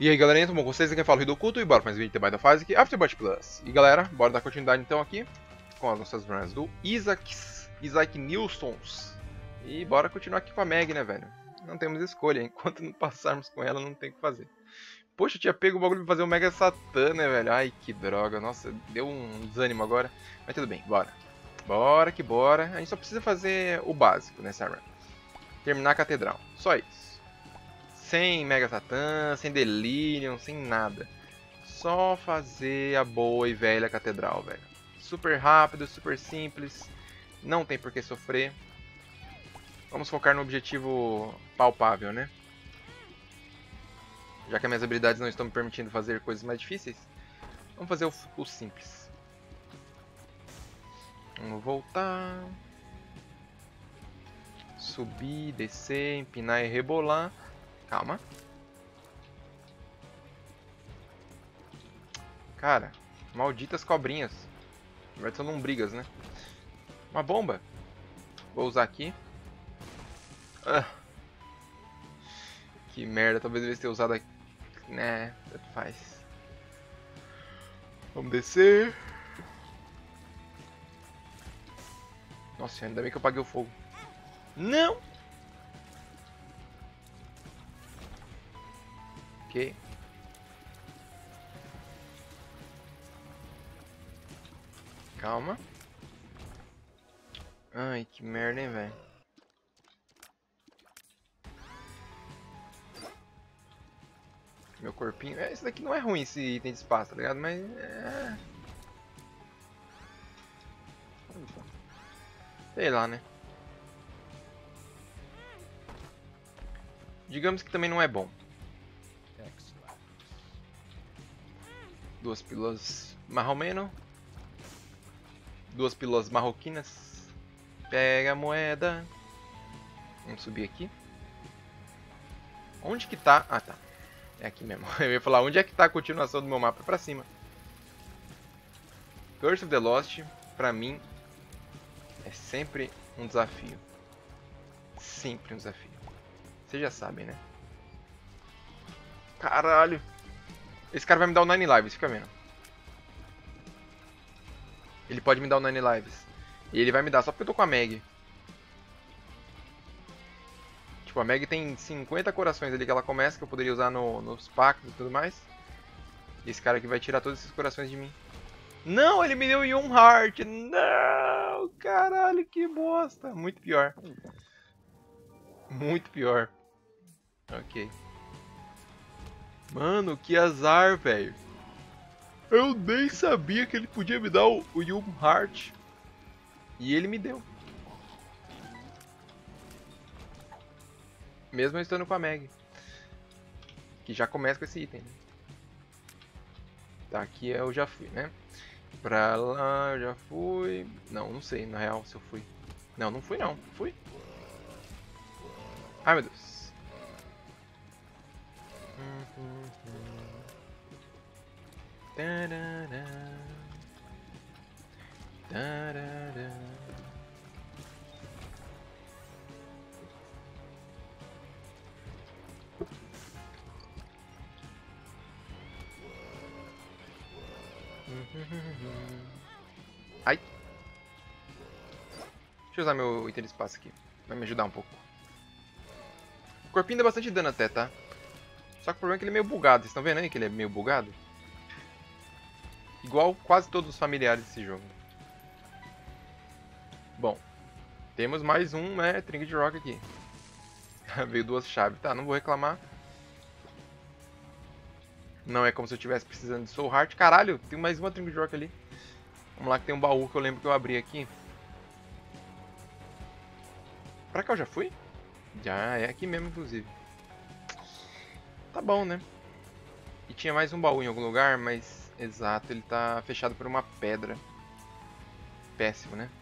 E aí galerinha, tudo bom com vocês? Aqui quem fala é o Hidokuto e bora mais um vídeo de Battle Phase aqui, Afterbirth Plus. E galera, bora dar continuidade então aqui com as nossas runs do Isaac Nilsons. E bora continuar aqui com a Meg, né velho? Não temos escolha, enquanto não passarmos com ela não tem o que fazer. Poxa, eu tinha pego o bagulho pra fazer o Mega Satan, né velho? Ai que droga, nossa, deu um desânimo agora. Mas tudo bem, bora. Bora que bora. A gente só precisa fazer o básico nessa run. Terminar a Catedral, só isso. Sem Mega Satan, sem Delirium, sem nada. Só fazer a boa e velha Catedral, velho. Super rápido, super simples. Não tem por que sofrer. Vamos focar no objetivo palpável, né? Já que as minhas habilidades não estão me permitindo fazer coisas mais difíceis, vamos fazer o simples. Vamos voltar. Subir, descer, empinar e rebolar. Calma. Cara, malditas cobrinhas. Na verdade são lombrigas, né? Uma bomba. Vou usar aqui. Ah. Que merda, talvez eu devesse ter usado aqui. Né, tanto faz. Vamos descer. Nossa, ainda bem que eu apaguei o fogo. Não! Ok. Calma. Ai, que merda, hein, velho. Meu corpinho... esse daqui não é ruim, esse item de espaço, tá ligado? Mas... sei lá, né? Digamos que também não é bom. Duas pílulas marromeno. Duas pílulas marroquinas. Pega a moeda. Vamos subir aqui. Onde que tá? Ah, tá. É aqui mesmo. Eu ia falar, onde é que tá a continuação do meu mapa? Pra cima. Curse of the Lost, pra mim, é sempre um desafio. Sempre um desafio. Vocês já sabem, né? Caralho. Esse cara vai me dar o 9 lives, fica vendo. Ele pode me dar o 9 lives. E ele vai me dar só porque eu tô com a Meg. Tipo, a Meg tem 50 corações ali que ela começa, que eu poderia usar nos pactos e tudo mais. E esse cara aqui vai tirar todos esses corações de mim. Não, ele me deu um heart. Não, caralho, que bosta. Muito pior. Muito pior. Ok. Mano, que azar, velho. Eu nem sabia que ele podia me dar o Young Heart. E ele me deu. Mesmo eu estando com a Meg. Que já começa com esse item. Tá, aqui eu já fui, né? Pra lá eu já fui. Não, não sei, na real, se eu fui. Não, não fui não. Fui? Ai, meu Deus. Tarará. Tarará. Ai. Deixa eu usar meu item de espaço aqui. Vai me ajudar um pouco. O corpinho dá bastante dano até, tá? Só que o problema é que ele é meio bugado. Vocês estão vendo aí que ele é meio bugado? Igual quase todos os familiares desse jogo. Bom. Temos mais um, né, Trinket Rock aqui. Veio duas chaves. Tá, não vou reclamar. Não é como se eu estivesse precisando de Soul Heart. Caralho, tem mais uma Trinket Rock ali. Vamos lá que tem um baú que eu lembro que eu abri aqui. Pra cá eu já fui? Já, é aqui mesmo, inclusive. Tá bom, né? E tinha mais um baú em algum lugar, mas... exato, ele tá fechado por uma pedra. Péssimo, né?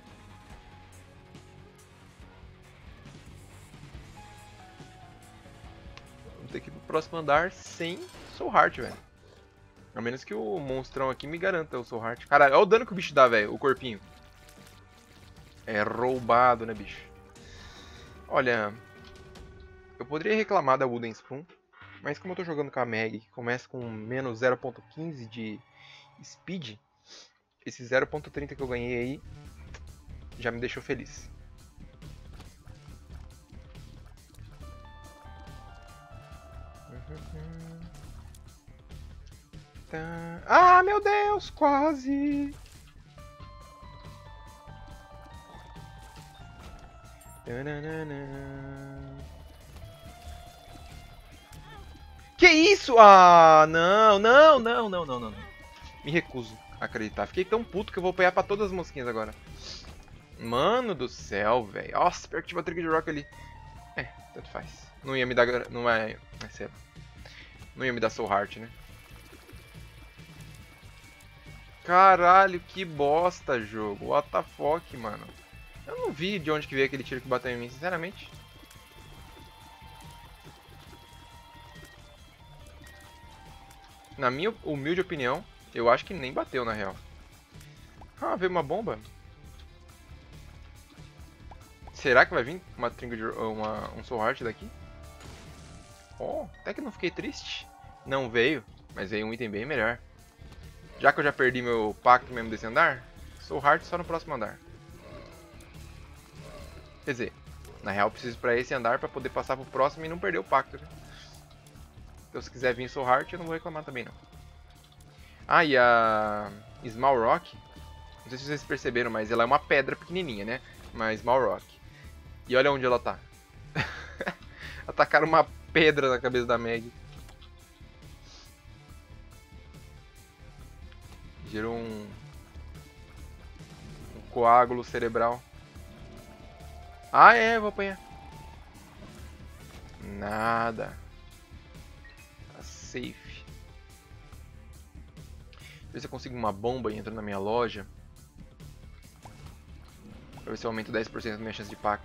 Vamos ter que ir pro próximo andar sem Soul Heart, velho. A menos que o monstrão aqui me garanta o Soul Heart. Caralho, olha o dano que o bicho dá, velho. O corpinho. É roubado, né, bicho? Olha... eu poderia reclamar da Wooden Spoon. Mas como eu tô jogando com a Meg, que começa com menos 0.15 de speed, esse 0.30 que eu ganhei aí já me deixou feliz. Ah, meu Deus, quase! Que isso? Ah, não, não, não, não, não, não. Me recuso a acreditar. Fiquei tão puto que eu vou apanhar pra todas as mosquinhas agora. Mano do céu, velho. Nossa, pior que tinha uma Trigger Rock ali. É, tanto faz. Não ia me dar... Não é... Não ia me dar Soul Heart, né? Caralho, que bosta, jogo. What the fuck, mano. Eu não vi de onde que veio aquele tiro que bateu em mim, sinceramente. Na minha humilde opinião, eu acho que nem bateu, na real. Ah, veio uma bomba. Será que vai vir uma um Soul Heart daqui? Oh, até que não fiquei triste. Não veio, mas veio um item bem melhor. Já que eu já perdi meu pacto mesmo desse andar, Soul Heart só no próximo andar. Quer dizer, na real eu preciso pra esse andar pra poder passar pro próximo e não perder o pacto, né? Então se quiser vir Soul Heart eu não vou reclamar também não. Ah, e a Small Rock, não sei se vocês perceberam, mas ela é uma pedra pequenininha, né? Uma Small Rock. E olha onde ela tá. Atacaram uma pedra na cabeça da Meg. Gerou um coágulo cerebral. Ah, é, vou apanhar. Nada. Tá safe. Deixa eu ver se eu consigo uma bomba e entro na minha loja. Pra ver se eu aumento 10% da minha chance de pacto.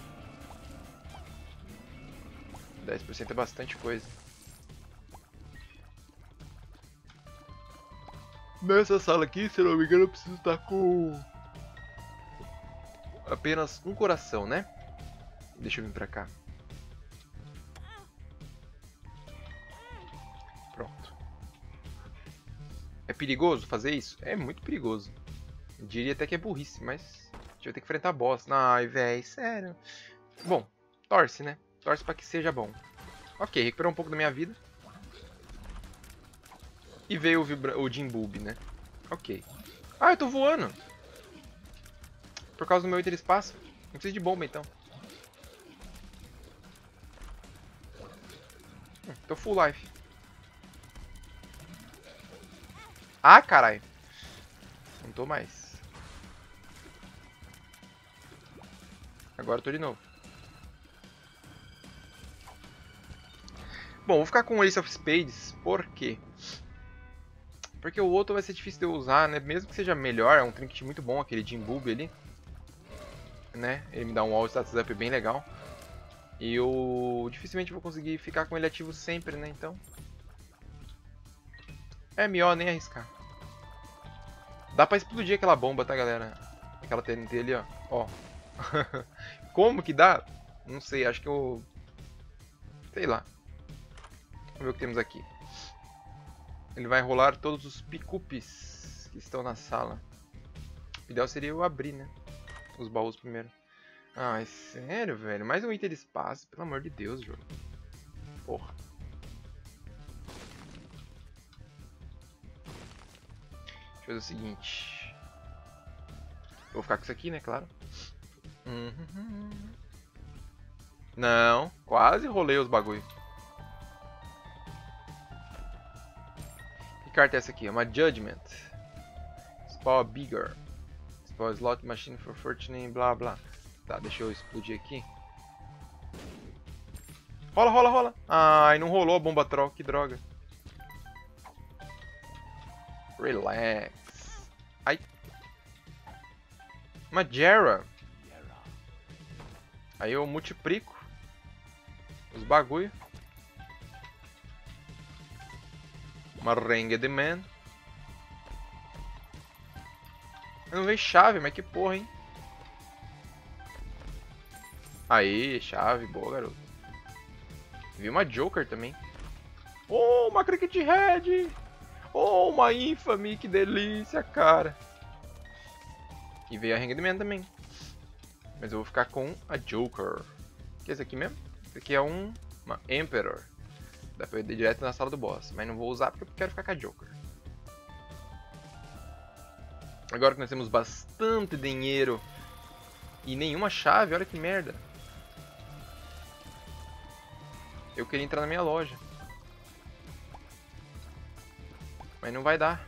10% é bastante coisa. Nessa sala aqui, se eu não me engano, eu preciso estar com apenas um coração, né? Deixa eu vir pra cá. Pronto. É perigoso fazer isso? É muito perigoso. Eu diria até que é burrice, mas a gente vai ter que enfrentar boss. Ai, véi, sério. Bom, torce, né? Torce pra que seja bom. Ok, recuperou um pouco da minha vida. E veio o Jimboob, né? Ok. Ah, eu tô voando. Por causa do meu hiperespaço. Não preciso de bomba, então. Tô full life. Ah, caralho. Não tô mais. Agora eu tô de novo. Bom, vou ficar com o Ace of Spades. Por quê? Porque o outro vai ser difícil de eu usar, né? Mesmo que seja melhor, é um trinket muito bom, aquele Jimboob ali. Né? Ele me dá um all status up bem legal. E eu dificilmente vou conseguir ficar com ele ativo sempre, né? Então... é melhor nem arriscar. Dá pra explodir aquela bomba, tá, galera? Aquela TNT ali, ó. Ó. Como que dá? Não sei, acho que eu... sei lá. Vamos ver o que temos aqui. Ele vai rolar todos os picupes que estão na sala. O ideal seria eu abrir, né? Os baús primeiro. Ah, é sério, velho? Mais um item de espaço, pelo amor de Deus, jogo. Porra. Deixa eu fazer o seguinte. Eu vou ficar com isso aqui, né? Claro. Não, quase rolei os bagulho. Que carta é essa aqui? É uma Judgment. Spawn Bigger. Spawn Slot Machine for Fortune, blá blá. Tá, deixa eu explodir aqui. Rola, rola, rola. Ai, não rolou a bomba troll, que droga. Relax. Ai. Uma Jera. Aí eu multiplico os bagulho. Uma Ranger Man. Não veio chave, mas que porra, hein? Aí, chave, boa, garoto. Vi uma Joker também. Oh, uma Cricket Red! Oh, uma Infamy, que delícia, cara! E veio a Hangman também. Mas eu vou ficar com a Joker. Que é esse aqui mesmo? Esse aqui é uma Emperor. Dá pra eu ir direto na sala do boss. Mas não vou usar porque eu quero ficar com a Joker. Agora que nós temos bastante dinheiro e nenhuma chave, olha que merda. Eu queria entrar na minha loja. Mas não vai dar.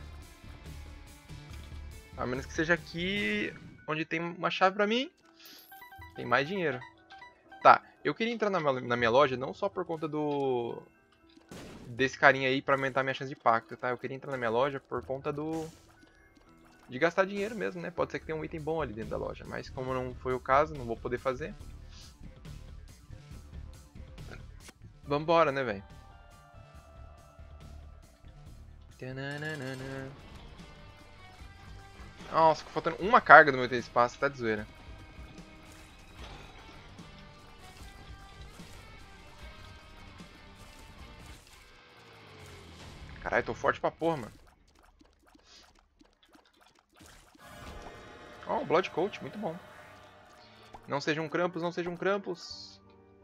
A menos que seja aqui onde tem uma chave pra mim. Tem mais dinheiro. Tá, eu queria entrar na minha loja não só por conta desse carinha aí pra aumentar minha chance de pacto, tá? Eu queria entrar na minha loja por conta de gastar dinheiro mesmo, né? Pode ser que tenha um item bom ali dentro da loja, mas como não foi o caso, não vou poder fazer. Vambora, né, velho? Nossa, ficou faltando uma carga do meu item de espaço, tá de zoeira. Caralho, tô forte pra porra, mano. Ó, um Blood Coat, muito bom. Não seja um Krampus, não seja um Krampus.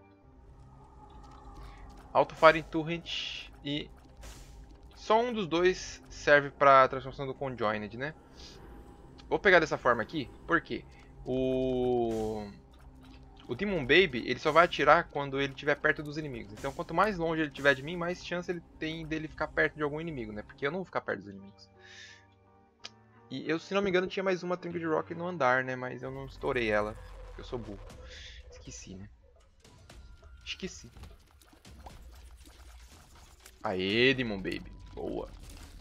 Auto Fire Turret e só um dos dois serve pra transformação do Conjoined, né? Vou pegar dessa forma aqui, porque o Demon Baby, ele só vai atirar quando ele estiver perto dos inimigos. Então, quanto mais longe ele estiver de mim, mais chance ele tem dele ficar perto de algum inimigo, né? Porque eu não vou ficar perto dos inimigos. E eu, se não me engano, tinha mais uma Trinket Rock no andar, né? Mas eu não estourei ela, porque eu sou burro. Esqueci, né? Esqueci. Aê, Demon Baby. Boa.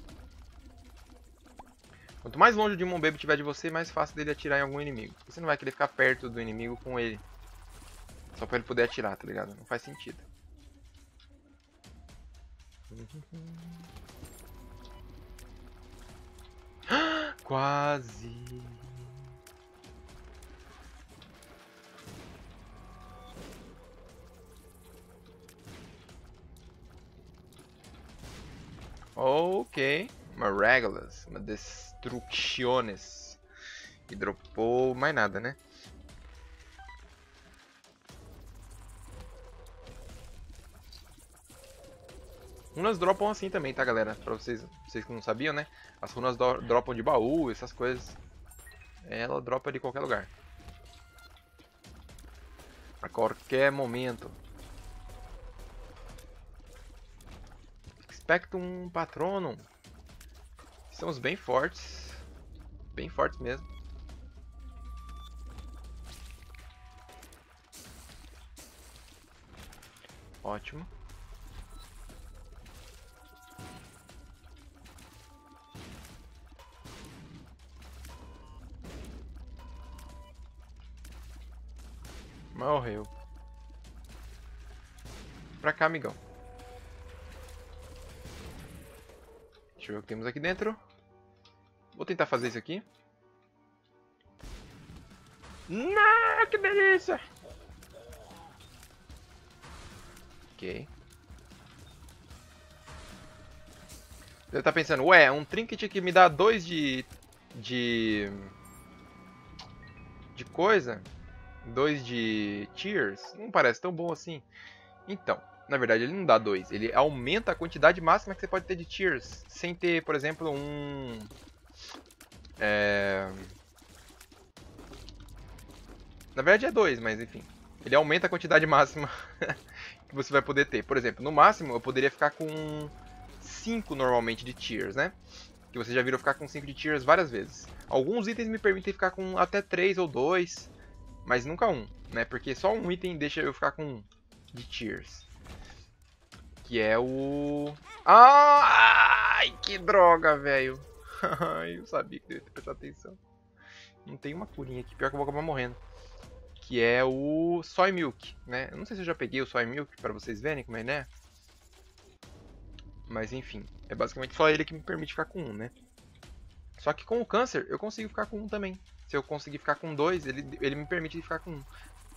Quanto mais longe o Demon Baby estiver de você, mais fácil dele atirar em algum inimigo. Porque você não vai querer ficar perto do inimigo com ele. Só pra ele poder atirar, tá ligado? Não faz sentido. Quase. Ok. Uma Regulus. Uma Destrucciones. E dropou mais nada, né? Runas dropam assim também, tá, galera? Pra vocês que não sabiam, né? As runas dropam de baú, essas coisas. Ela dropa de qualquer lugar. A qualquer momento. Expectum Patronum. Estamos bem fortes. Bem fortes mesmo. Ótimo. Morreu. Pra cá, amigão. Deixa eu ver o que temos aqui dentro. Vou tentar fazer isso aqui. Não, que delícia! Ok. Você tá pensando, ué, um trinket que me dá 2 de coisa? 2 de tears? Não parece tão bom assim. Então, na verdade ele não dá 2, ele aumenta a quantidade máxima que você pode ter de tears, sem ter, por exemplo, Na verdade é 2, mas enfim. Ele aumenta a quantidade máxima que você vai poder ter. Por exemplo, no máximo eu poderia ficar com 5 normalmente de tears, né? Que você já viram ficar com 5 de tears várias vezes. Alguns itens me permitem ficar com até 3 ou 2, mas nunca 1, né? Porque só um item deixa eu ficar com 1 de tears. Que é o... Ai, que droga, velho. Eu sabia que devia ter prestado atenção. Não tem uma curinha aqui, pior que eu vou acabar morrendo. Que é o Soy Milk, né? Eu não sei se eu já peguei o Soy Milk pra vocês verem como ele é. Mas enfim, é basicamente só ele que me permite ficar com 1, né? Só que com o câncer eu consigo ficar com 1 também. Se eu conseguir ficar com 2, ele me permite ficar com 1.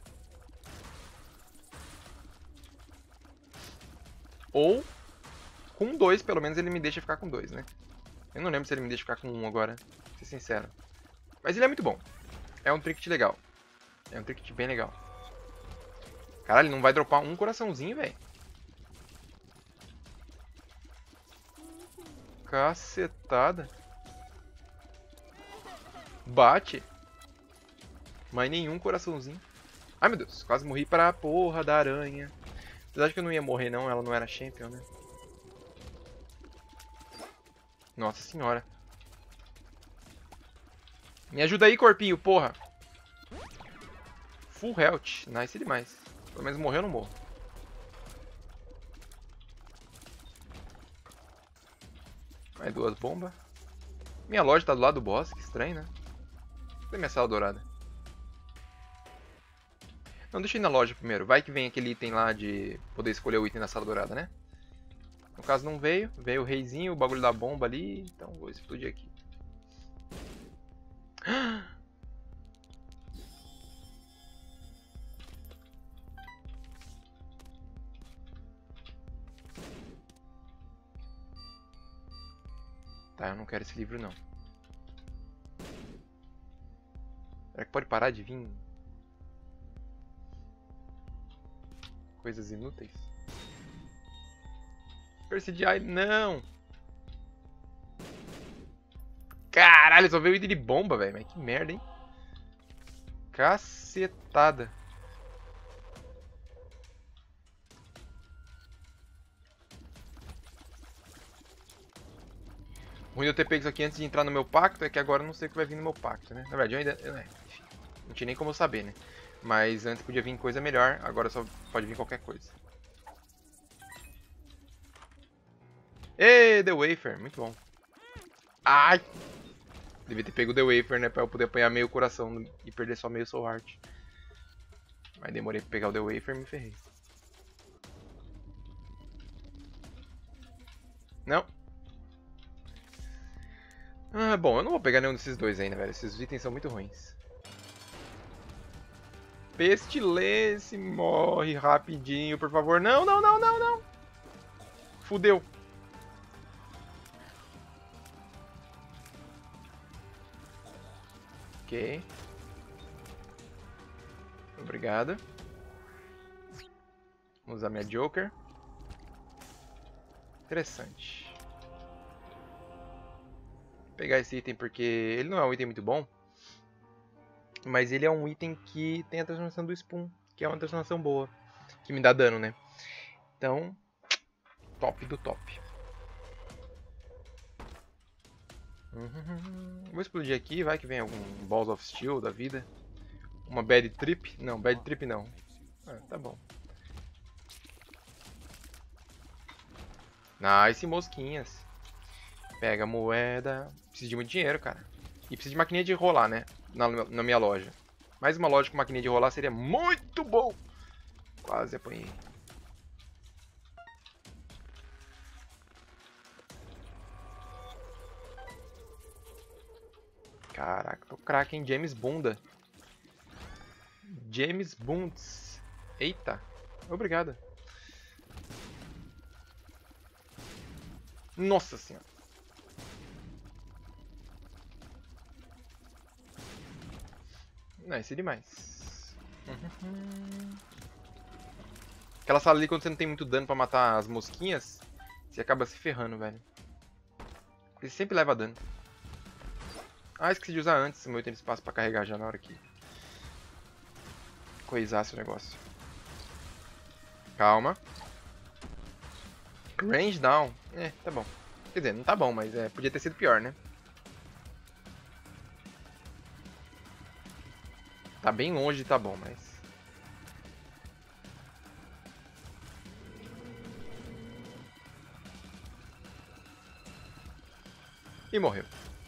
Ou Com 2, pelo menos, ele me deixa ficar com 2, né? Eu não lembro se ele me deixa ficar com 1 agora, pra ser sincero. Mas ele é muito bom. É um trinket legal. É um trinket bem legal. Caralho, ele não vai dropar um coraçãozinho, velho. Cacetada. Bate. Mas nenhum coraçãozinho. Ai, meu Deus. Quase morri pra porra da aranha. Apesar de que eu não ia morrer, não. Ela não era champion, né? Nossa senhora. Me ajuda aí, corpinho, porra. Full health. Nice demais. Pelo menos morreu, eu não morro. Mais 2 bombas. Minha loja tá do lado do boss. Que estranho, né? Cadê minha sala dourada? Não, deixa eu ir na loja primeiro. Vai que vem aquele item lá de poder escolher o item na sala dourada, né? No caso não veio. Veio o reizinho, o bagulho da bomba ali. Então vou explodir aqui. Tá, eu não quero esse livro não. Será que pode parar de vir coisas inúteis? Percy de Ai, não! Caralho, só veio item de bomba, velho. Mas que merda, hein? Cacetada. O ruim de eu ter pego isso aqui antes de entrar no meu pacto é que agora eu não sei o que vai vir no meu pacto, né? Na verdade, eu ainda... Enfim, não tinha nem como eu saber, né? Mas antes podia vir coisa melhor, agora só pode vir qualquer coisa. Ê, The Wafer, muito bom. Ai! Devia ter pego o The Wafer, né? Pra eu poder apanhar meio coração e perder só meio Soul Heart. Mas demorei pra pegar o The Wafer e me ferrei. Não. Ah, bom, eu não vou pegar nenhum desses dois ainda, velho. Esses itens são muito ruins. Pestilência, morre rapidinho, por favor. Não, não, não, não, não. Fudeu. Ok. Obrigado. Vou usar minha Joker. Interessante. Vou pegar esse item porque ele não é um item muito bom. Mas ele é um item que tem a transformação do Spoon, que é uma transformação boa. Que me dá dano, né? Então, top do top. Vou explodir aqui, vai que vem algum Balls of Steel da vida. Uma Bad Trip. Não, Bad Trip não. Ah, tá bom. Nice, mosquinhas. Pega a moeda. Preciso de muito dinheiro, cara. E preciso de maquininha de rolar, né? Na minha loja. Mais uma loja com maquininha de rolar seria muito bom. Quase apanhei. Caraca, tô craque, hein? James Bunda. James Bunds. Eita. Obrigado. Nossa senhora. Nice demais. Aquela sala ali, quando você não tem muito dano pra matar as mosquinhas, você acaba se ferrando, velho. Porque você sempre leva dano. Ah, esqueci de usar antes o meu item de espaço pra carregar já na hora que coisasse o negócio. Calma. Range down. Tá bom. Quer dizer, não tá bom, mas podia ter sido pior, né? Tá bem longe de tá bom, mas... E morreu.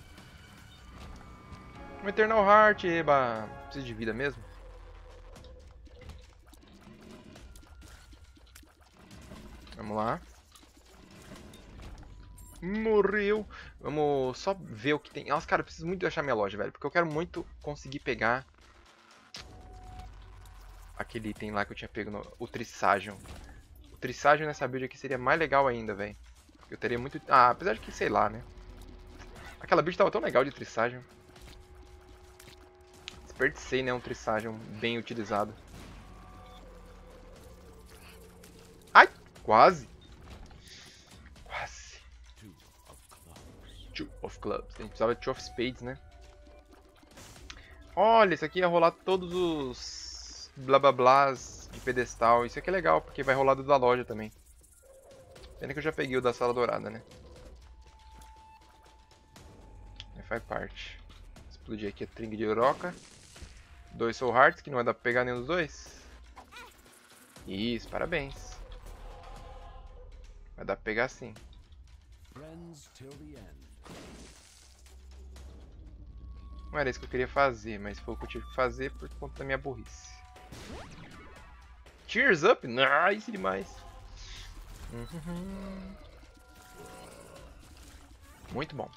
Um Eternal Heart, eba. Preciso de vida mesmo? Vamos lá. Morreu. Vamos só ver o que tem. Nossa, cara, eu preciso muito achar minha loja, velho. Porque eu quero muito conseguir pegar aquele item lá que eu tinha pego no... O Trissagion. O Trissagion nessa build aqui seria mais legal ainda, velho. Eu teria muito... Ah, apesar de que, sei lá, né? Aquela build tava tão legal de Trisagion. Desperdicei, né? Um Trisagion bem utilizado. Ai! Quase! Quase. Two of Clubs. A gente precisava de Two of Spades, né? Olha, isso aqui ia rolar todos os blá blá blás de pedestal. Isso aqui é legal, porque vai rolar do da loja também. Pena que eu já peguei o da Sala Dourada, né? Faz parte. Explodir aqui a Tring de Oroca. 2 Soul Hearts, que não vai dar pra pegar nenhum dos dois. Isso, parabéns. Vai dar pra pegar sim. Não era isso que eu queria fazer, mas foi o que eu tive que fazer por conta da minha burrice. Cheers up! Nice demais! Muito bom.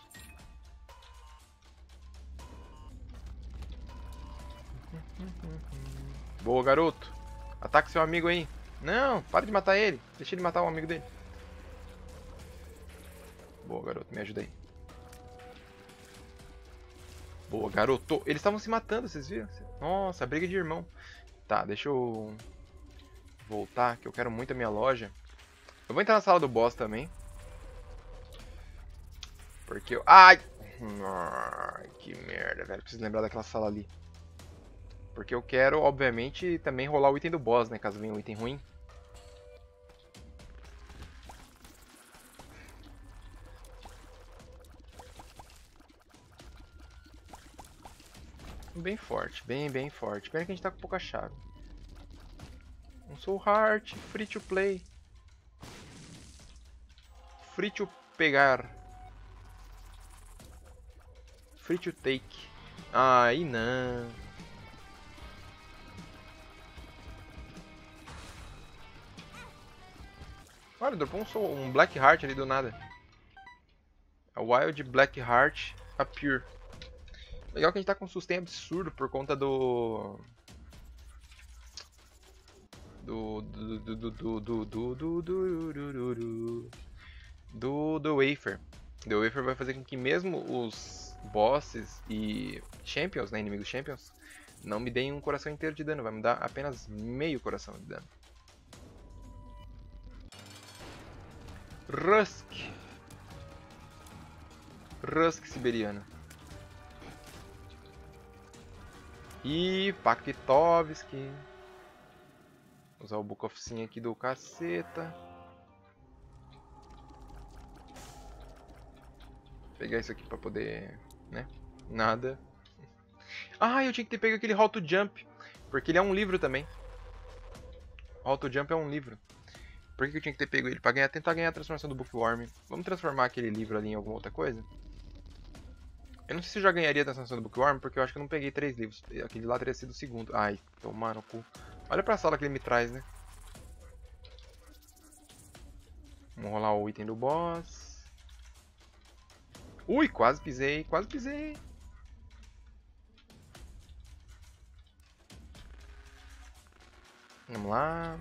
Boa, garoto. Ataque seu amigo aí. Não, para de matar ele. Deixa ele matar o amigo dele. Boa, garoto. Me ajuda aí. Boa, garoto. Eles estavam se matando, vocês viram? Nossa, briga de irmão. Tá, deixa eu voltar, que eu quero muito a minha loja. Eu vou entrar na sala do boss também. Porque eu... Ai! Ai, que merda, velho. Preciso lembrar daquela sala ali. Porque eu quero, obviamente, também rolar o item do boss, né? Caso venha um item ruim. Bem forte, bem forte. Pena que a gente tá com pouca chave. Um Soul Heart, free to play. Free to pegar. Free to take. Aí não. Olha, dropou um Black Heart ali do nada. A Wild Black Heart Appear. Legal que a gente tá com um sustain absurdo por conta do Wafer. The Wafer vai fazer com que mesmo os bosses e champions, né, inimigos champions, não me deem um coração inteiro de dano, vai me dar apenas meio coração de dano. Rusk siberiano. E Paktovski. Usar o Book of Sin aqui do caceta. Pegar isso aqui pra poder... né? Nada. Ah, eu tinha que ter pego aquele How to Jump. Porque ele é um livro também. How to Jump é um livro. Por que eu tinha que ter pego ele? Pra tentar ganhar a transformação do Bookworm. Vamos transformar aquele livro ali em alguma outra coisa? Eu não sei se eu já ganharia a transformação do Bookworm, porque eu acho que eu não peguei 3 livros. Aquele lá teria sido o segundo. Ai, tomar no cu. Olha pra sala que ele me traz, né? Vamos rolar o item do boss. Ui, quase pisei, quase pisei. Vamos lá.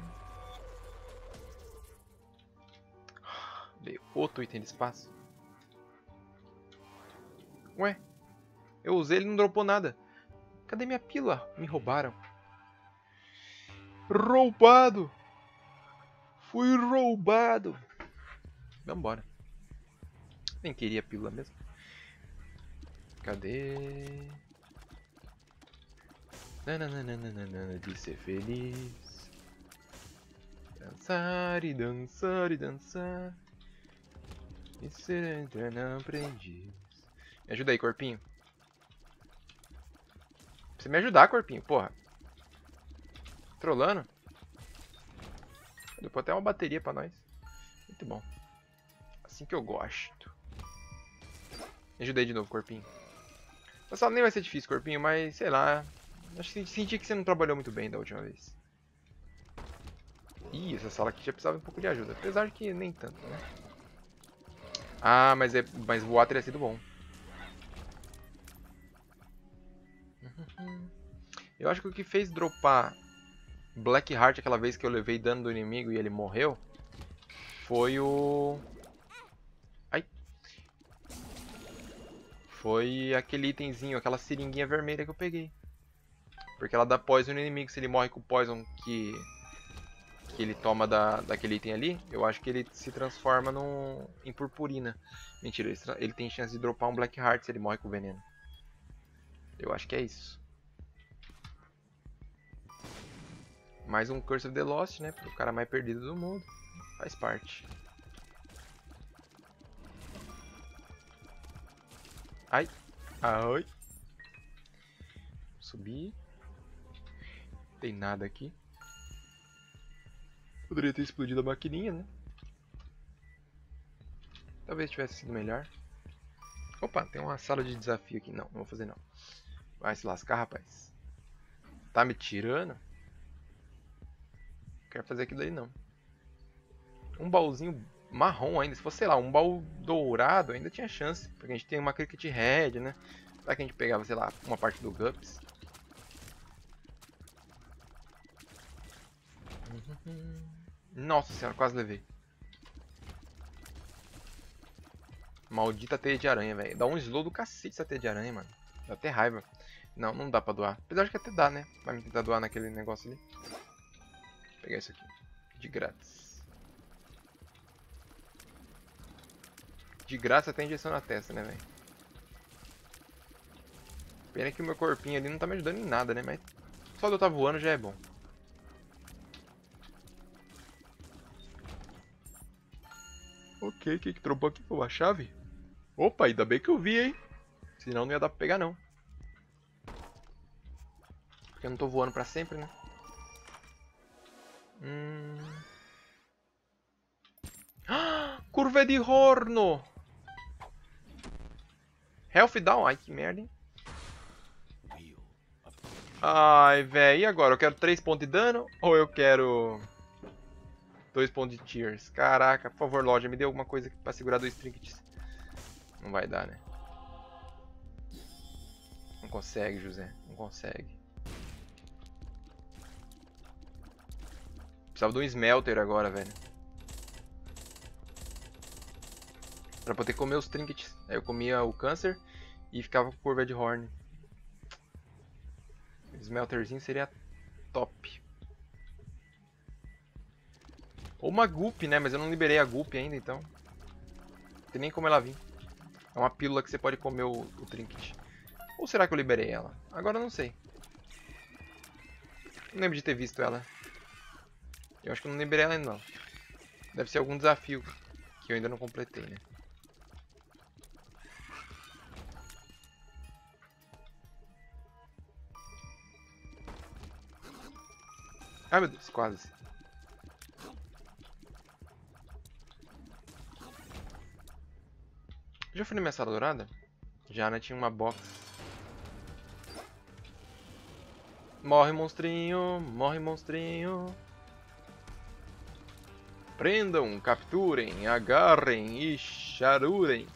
Veio outro item de espaço. Ué, eu usei, ele não dropou nada. Cadê minha pílula? Me roubaram. Roubado! Fui roubado! Vambora. Nem queria a pílula mesmo. Cadê? Nananana de ser feliz. Dançar e dançar e dançar. E ser eterno aprendiz. Me ajuda aí, corpinho. Precisa me ajudar, corpinho, porra. Trolando. Depois até uma bateria pra nós. Muito bom. Assim que eu gosto. Me ajuda aí de novo, corpinho. Essa sala nem vai ser difícil, corpinho, mas sei lá. Acho que senti que você não trabalhou muito bem da última vez. Ih, essa sala aqui já precisava de um pouco de ajuda. Apesar de que nem tanto, né? Ah, mas voar teria sido bom. Eu acho que o que fez dropar Black Heart aquela vez que eu levei dano do inimigo e ele morreu foi o Foi aquele itemzinho, aquela seringuinha vermelha que eu peguei. Porque ela dá poison no inimigo. Se ele morre com o poison que ele toma daquele item ali, eu acho que ele se transforma em purpurina. Mentira, ele tem chance de dropar um Black Heart se ele morre com o veneno. Eu acho que é isso. Mais um Curse of the Lost, né? Pro cara mais perdido do mundo. Faz parte. Ai. Ai. Subir. Não tem nada aqui. Poderia ter explodido a maquininha, né? Talvez tivesse sido melhor. Opa, tem uma sala de desafio aqui. Não, não vou fazer não. Vai se lascar, rapaz. Tá me tirando? Não quero fazer aquilo aí não. Um baúzinho marrom ainda. Se fosse, sei lá, um baú dourado, ainda tinha chance. Porque a gente tem uma Cricket Head, né? Será que a gente pegava, sei lá, uma parte do Gups? Nossa senhora, quase levei. Maldita teia de aranha, velho. Dá um slow do cacete essa teia de aranha, mano. Dá até raiva. Não, não dá pra doar. Apesar de que até dá, né? Vai me tentar doar naquele negócio ali. Vou pegar isso aqui. De grátis. De graça até injeção na testa, né, velho? Pena que o meu corpinho ali não tá me ajudando em nada, né? Mas só de eu estar voando já é bom. Ok, o que trombou aqui? Foi a chave? Opa, ainda bem que eu vi, hein? Senão não ia dar pra pegar, não. Porque eu não tô voando pra sempre, né? Curva de Horno! Health down? Ai, que merda, hein? Ai, velho. E agora? Eu quero 3 pontos de dano ou eu quero 2 pontos de tears? Caraca, por favor, loja, me dê alguma coisa pra segurar 2 trinkets. Não vai dar, né? Não consegue, José. Não consegue. Precisava de um smelter agora, velho. Pra poder comer os trinkets. Aí eu comia o câncer e ficava com curva de horn. Smelterzinho seria top. Ou uma Goop, né? Mas eu não liberei a Goop ainda, então. Não tem nem como ela vir. É uma pílula que você pode comer o trinket. Ou será que eu liberei ela? Agora eu não sei. Não lembro de ter visto ela. Eu acho que eu não liberei ela ainda não. Deve ser algum desafio que eu ainda não completei, né? Ai meu Deus, quase. Já fui na minha sala dourada? Já, né? Tinha uma box. Morre, monstrinho. Morre, monstrinho. Prendam, capturem, agarrem e charurem.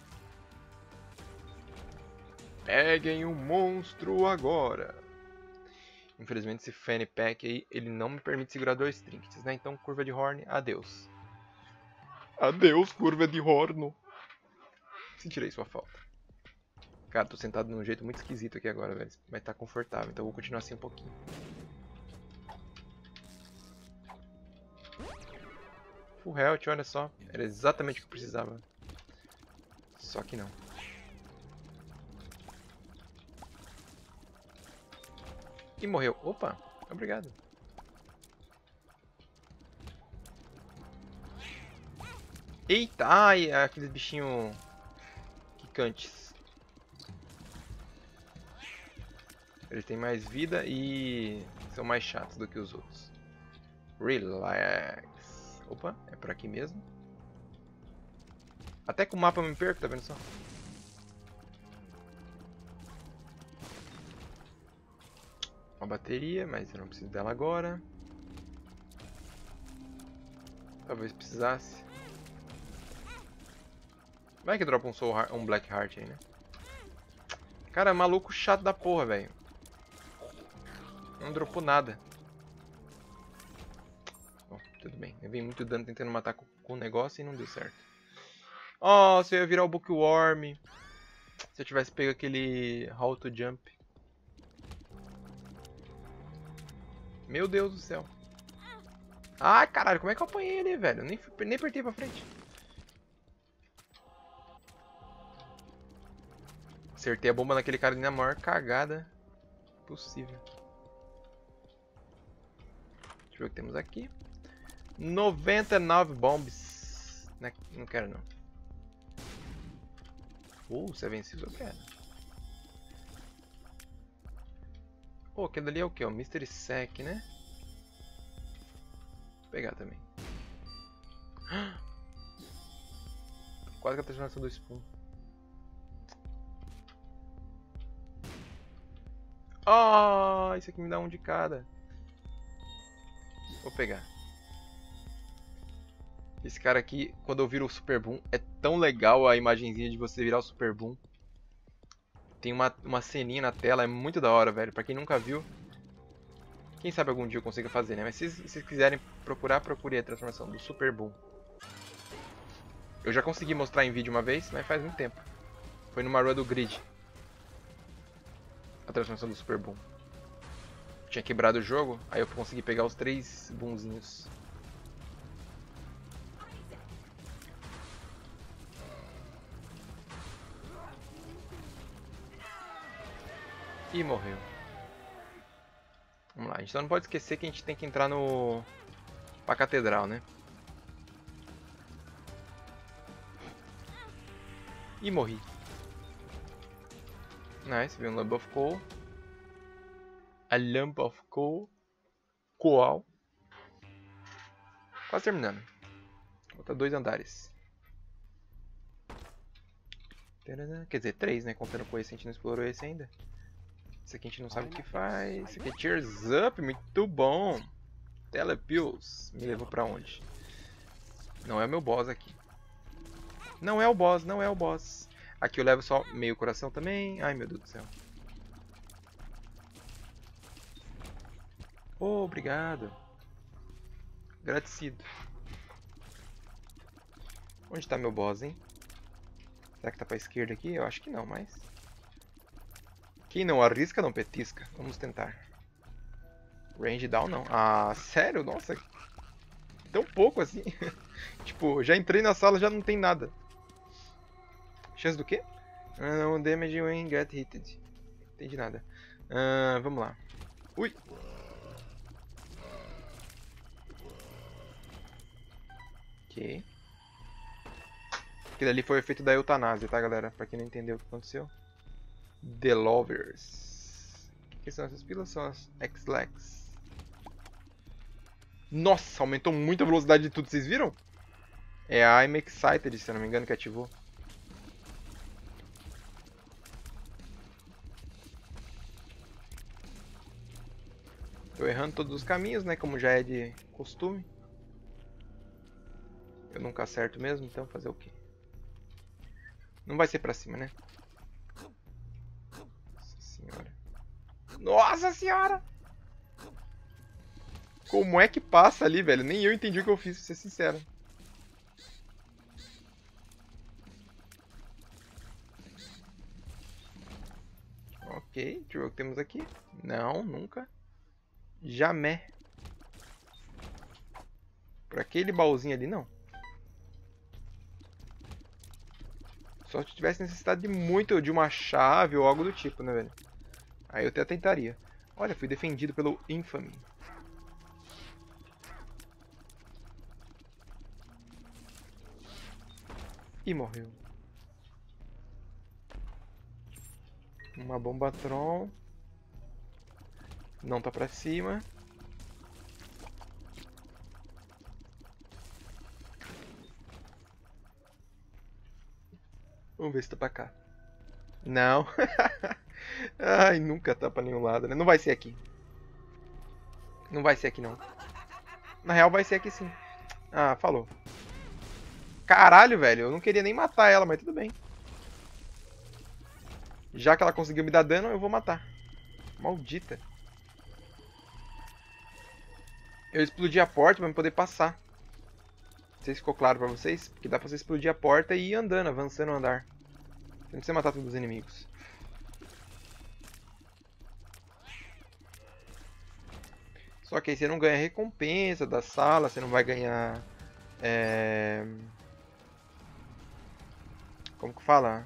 Peguem um monstro agora. Infelizmente esse Fanny Pack aí, ele não me permite segurar 2 trinkets, né? Então curva de horn, adeus. Adeus, curva de horno. Sentirei sua falta. Cara, tô sentado num jeito muito esquisito aqui agora, velho. Mas tá confortável, então eu vou continuar assim um pouquinho. Full health, olha só. Era exatamente o que eu precisava. Só que não. E morreu. Opa, obrigado. Eita, ai, aqueles bichinhos quicantes. Eles têm mais vida e são mais chatos do que os outros. Relax. Opa, é por aqui mesmo. Até com o mapa eu me perco, tá vendo só? Uma bateria, mas eu não preciso dela agora. Talvez precisasse. Vai que dropa um Black Heart aí, né? Cara, maluco chato da porra, velho. Não dropou nada. Bom, tudo bem. Eu vi muito dano tentando matar com o negócio e não deu certo. Oh, você ia virar o Bookworm. Se eu tivesse pego aquele How to Jump. Meu Deus do céu. Ai, caralho, como é que eu apanhei ali, velho? Nem apertei pra frente. Acertei a bomba naquele cara ali na maior cagada possível. Deixa eu ver o que temos aqui. 99 bombs. Não quero não. Se é vencido eu quero. Aquele ali é o que? O Mystery Sack, né? Vou pegar também. Quase que a transformação do Spoon. Isso aqui me dá um de cada. Vou pegar. Esse cara aqui, quando eu viro o Super Boom, é tão legal a imagenzinha de você virar o Super Boom. Tem uma ceninha na tela, é muito da hora, velho. Pra quem nunca viu, quem sabe algum dia eu consiga fazer, né? Mas se vocês quiserem procurar, procure a transformação do Super Boom. Eu já consegui mostrar em vídeo uma vez, mas faz muito tempo. Foi numa run do Grid. A transformação do Super Boom. Tinha quebrado o jogo, aí eu consegui pegar os 3 boomzinhos. E morreu. Vamos lá, a gente só não pode esquecer que a gente tem que entrar pra catedral, né? E morri. Nice, veio um Lump of Coal. A Lump of Coal. Coal. Quase terminando. Falta 2 andares. Quer dizer, 3, né? Contando com esse, a gente não explorou esse ainda. Esse aqui a gente não sabe o que faz. Esse aqui é Cheers Up, muito bom. Telepills. Me levou pra onde? Não é o meu boss aqui. Não é o boss, não é o boss. Aqui eu levo só meio coração também. Ai, meu Deus do céu. Obrigado. Agradecido. Onde tá meu boss, hein? Será que tá pra esquerda aqui? Eu acho que não, mas... Quem não arrisca, não petisca. Vamos tentar. Range down, não. Ah, sério? Nossa. Tão pouco assim. Tipo, já entrei na sala, já não tem nada. Chance do quê? No damage when get hit. Entendi nada. Vamos lá. Ui. Ok. Aquilo ali foi o efeito da eutanásia, tá, galera? Pra quem não entendeu o que aconteceu. The Lovers. O que são essas pilas? São as X-Lex. Nossa, aumentou muito a velocidade de tudo, vocês viram? É a I'm Excited, se eu não me engano, que ativou. Tô errando todos os caminhos, né? Como já é de costume. Eu nunca acerto mesmo, então fazer o quê? Não vai ser pra cima, né? Nossa senhora. Nossa senhora! Como é que passa ali, velho? Nem eu entendi o que eu fiz, pra ser sincero. Ok, deixa eu ver o que temos aqui. Não, nunca. Jamais. Por aquele baúzinho ali, não. Só se tivesse necessidade de uma chave ou algo do tipo, né, velho? Aí eu até tentaria. Olha, fui defendido pelo Infamy. E morreu. Uma Bombatron. Não tá pra cima. Vamos ver se tá pra cá. Não. Ai, nunca tá pra nenhum lado, né? Não vai ser aqui. Não vai ser aqui, não. Na real, vai ser aqui sim. Ah, falou. Caralho, velho. Eu não queria nem matar ela, mas tudo bem. Já que ela conseguiu me dar dano, eu vou matar. Maldita. Eu explodi a porta pra poder passar. Não sei se ficou claro pra vocês. Porque dá pra você explodir a porta e ir andando, avançando o andar. Você não precisa matar todos os inimigos. Só que aí você não ganha recompensa da sala, você não vai ganhar... Como que fala?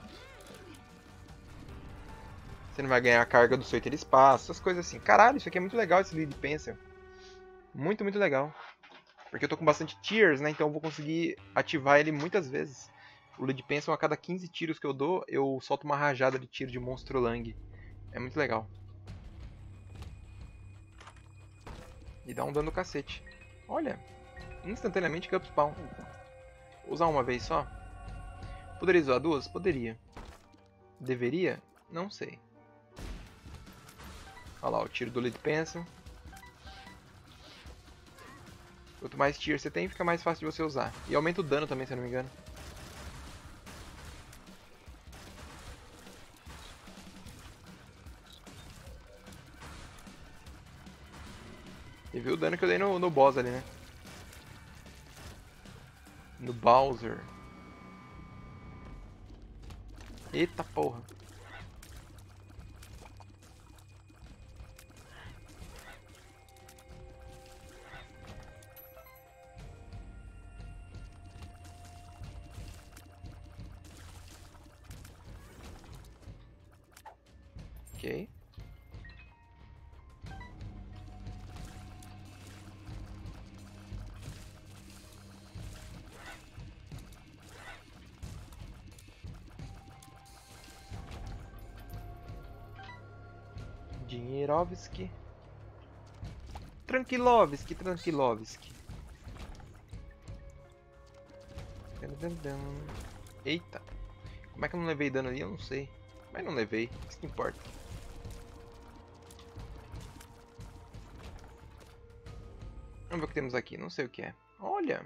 Você não vai ganhar a carga do seu hiperespaço, essas coisas assim. Caralho, isso aqui é muito legal, esse Lead Pencil. Muito, muito legal. Porque eu tô com bastante tiers, né? Então eu vou conseguir ativar ele muitas vezes. O Lead Pencil, a cada 15 tiros que eu dou, eu solto uma rajada de tiro de Monstro Lang. É muito legal. E dá um dano do cacete. Olha, instantaneamente Cup Spawn. Usar uma vez só? Poderia usar duas? Poderia. Deveria? Não sei. Olha lá, o tiro do Lead Pencil. Quanto mais tier você tem, fica mais fácil de você usar. E aumenta o dano também, se eu não me engano. E viu o dano que eu dei no boss ali, né? No Bowser. Eita porra. Ok. Dinheirovski. Tranquilovski, Tranquilovski. Eita. Como é que eu não levei dano ali? Eu não sei. Mas não levei. Isso que importa. Vamos ver o que temos aqui. Não sei o que é. Olha.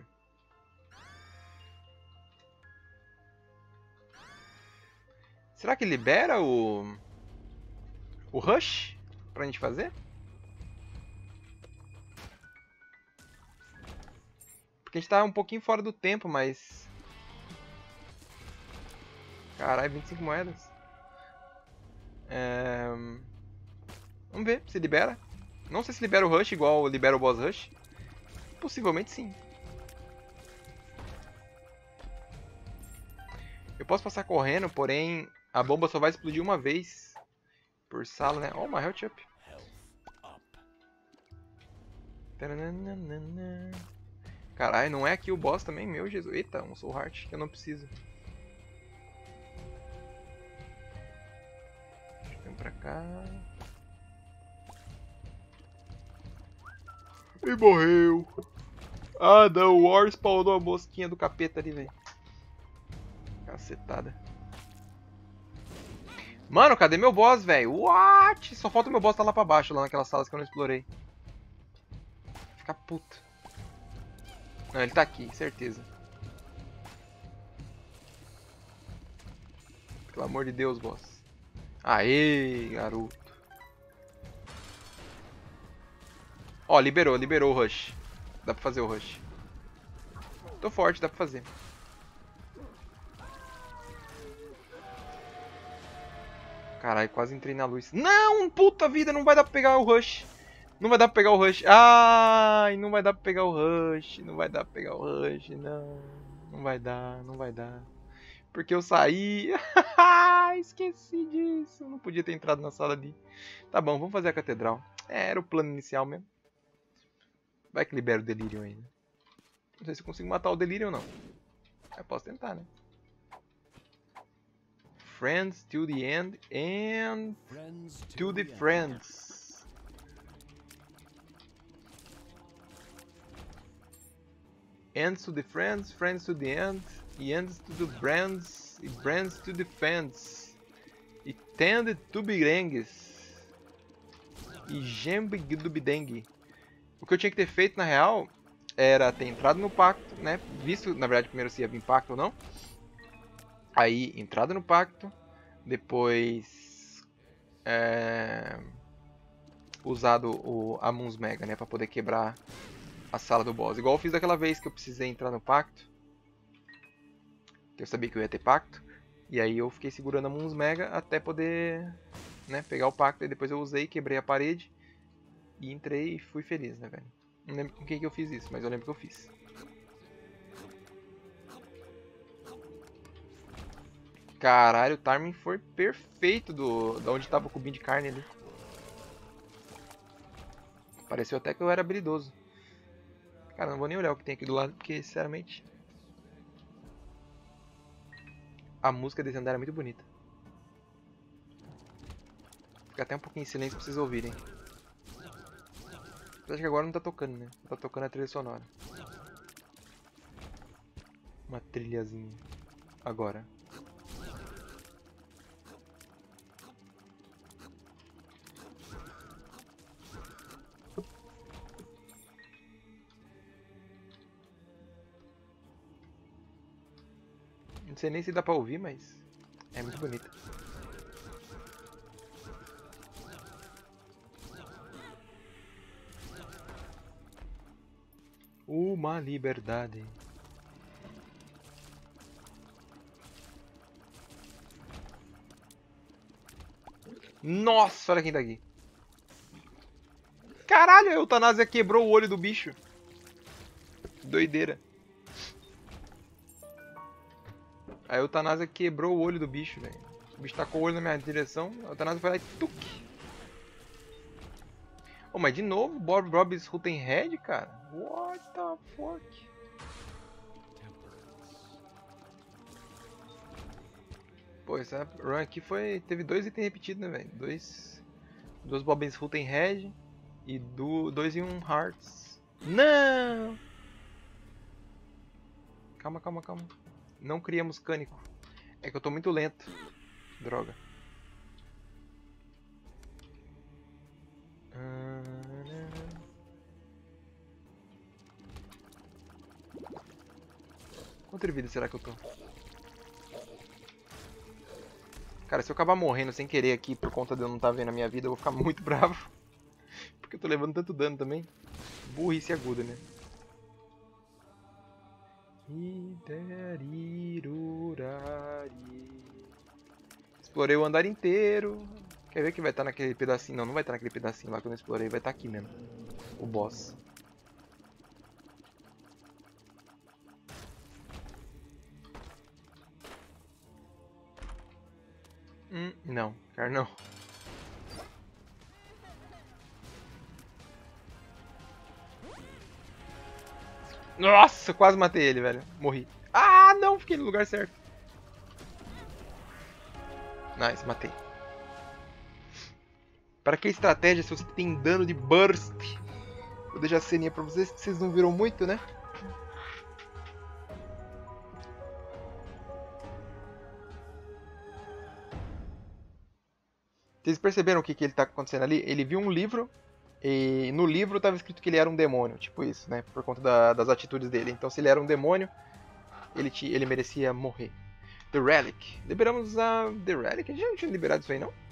Será que libera o Rush pra gente fazer? Porque a gente tá um pouquinho fora do tempo, mas... Caralho, 25 moedas. Vamos ver se libera. Não sei se libera o Rush igual libera o Boss Rush. Possivelmente sim. Eu posso passar correndo, porém a bomba só vai explodir uma vez por sala, né? Oh, uma Health Up. Caralho, não é aqui o boss também? Meu Jesus. Eita, um Soul Heart que eu não preciso. Vem pra cá. E morreu. Ah, não. O War spawnou a mosquinha do capeta ali, velho. Cacetada. Mano, cadê meu boss, velho? What? Só falta o meu boss tá lá pra baixo, lá naquelas salas que eu não explorei. Fica puto. Não, ele tá aqui, certeza. Pelo amor de Deus, boss. Aê, garoto. Ó, liberou o rush. Dá pra fazer o rush. Tô forte, dá pra fazer. Caralho, quase entrei na luz. Não, puta vida, não vai dar pra pegar o rush. Não vai dar pra pegar o rush. Ai, não vai dar pra pegar o rush. Não vai dar pra pegar o rush, não. Não vai dar, não vai dar. Porque eu saí. Esqueci disso. Não podia ter entrado na sala ali. Tá bom, vamos fazer a catedral. Era o plano inicial mesmo. Vai que libera o delírio ainda. Não sei se eu consigo matar o delírio ou não. Eu posso tentar, né? Friends to the end and to the friends. Ends to the friends, friends to the end, e ends to the brands, e brands to the fans. E tend to be grangues. E jembigdubideng. O que eu tinha que ter feito na real era ter entrado no pacto, né? Visto, na verdade, primeiro se ia vir pacto ou não. Aí, entrada no pacto, depois usado o Amun's Mega, né, pra poder quebrar a sala do boss. Igual eu fiz daquela vez que eu precisei entrar no pacto, que eu sabia que eu ia ter pacto, E aí eu fiquei segurando a Moons Mega até poder, né, pegar o pacto. E depois eu usei, quebrei a parede e entrei e fui feliz, né, velho. Não lembro com quem que eu fiz isso, mas eu lembro que eu fiz. Caralho, o timing foi perfeito da onde tava o cubinho de carne ali. Pareceu até que eu era habilidoso. Cara, não vou nem olhar o que tem aqui do lado, porque, sinceramente, a música desse andar é muito bonita. Fica até um pouquinho em silêncio pra vocês ouvirem. Acho que agora não tá tocando, né? Tá tocando a trilha sonora. Uma trilhazinha. Agora. Não sei nem se dá pra ouvir, mas é muito bonita. Uma liberdade. Nossa, olha quem tá aqui. Caralho, a eutanásia quebrou o olho do bicho. Doideira. A eutanásia quebrou o olho do bicho, velho. O bicho tacou o olho na minha direção, a eutanásia foi lá e tuque. Oh, mas de novo, Bob Robbins Routenhead, cara? What the fuck? Pô, essa run aqui teve 2 itens repetidos, né, velho? Dois Bobbins Routenhead e 2 e 1 Hearts. Não! Calma, calma, calma. Não criamos cânico. É que eu tô muito lento. Droga. Quanto de vida será que eu tô? Cara, se eu acabar morrendo sem querer aqui por conta de eu não estar vendo a minha vida, eu vou ficar muito bravo. Porque eu tô levando tanto dano também. Burrice aguda, né? Explorei o andar inteiro. Quer ver que vai estar naquele pedacinho? Não, não vai estar naquele pedacinho lá que eu não explorei. Vai estar aqui mesmo. O boss. Não, cara, não. Nossa, quase matei ele, velho. Morri. Ah, não, fiquei no lugar certo. Nice, matei. Para que estratégia se você tem dano de burst? Vou deixar a ceninha pra vocês, que vocês não viram muito, né? Vocês perceberam o que ele tá acontecendo ali? Ele viu um livro e no livro estava escrito que ele era um demônio, tipo isso, né? Por conta das atitudes dele. Então, se ele era um demônio, ele merecia morrer. The Relic. Liberamos a The Relic? A gente não tinha liberado isso aí, não?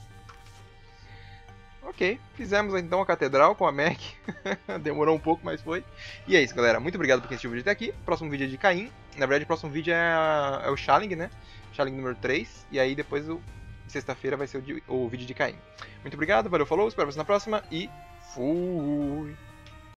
Ok, fizemos então a catedral com a Meg. Demorou um pouco, mas foi. E é isso, galera. Muito obrigado por quem assistiu o vídeo até aqui. Próximo vídeo é de Caim. Na verdade, o próximo vídeo é o Shaling, né? Shaling número 3. E aí depois, sexta-feira, vai ser o vídeo de Caim. Muito obrigado, valeu, falou. Espero você na próxima e fui!